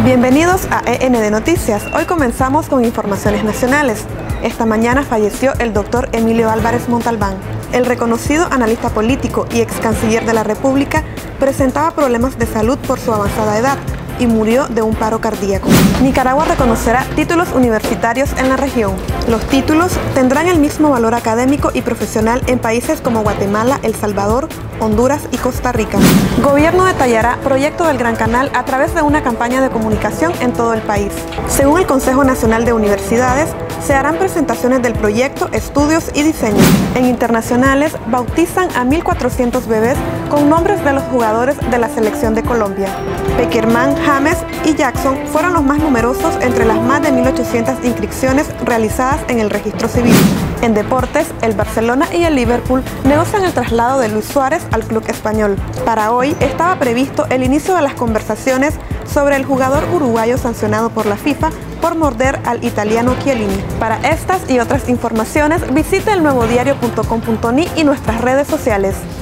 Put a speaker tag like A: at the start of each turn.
A: Bienvenidos a END Noticias. Hoy comenzamos con informaciones nacionales. Esta mañana falleció el doctor Emilio Álvarez Montalbán. El reconocido analista político y ex canciller de la República presentaba problemas de salud por su avanzada edad y murió de un paro cardíaco. Nicaragua reconocerá títulos universitarios en la región. Los títulos tendrán el mismo valor académico y profesional en países como Guatemala, El Salvador, Honduras y Costa Rica. Gobierno detallará proyecto del Gran Canal a través de una campaña de comunicación en todo el país. Según el Consejo Nacional de Universidades, se harán presentaciones del proyecto, estudios y diseños. En internacionales, bautizan a 1.400 bebés con nombres de los jugadores de la selección de Colombia. Peckerman, James y Jackson fueron los más numerosos entre las más de 1.800 inscripciones realizadas en el registro civil. En deportes, el Barcelona y el Liverpool negocian el traslado de Luis Suárez al club español. Para hoy estaba previsto el inicio de las conversaciones sobre el jugador uruguayo sancionado por la FIFA por morder al italiano Chiellini. Para estas y otras informaciones, visite elnuevodiario.com.ni y nuestras redes sociales.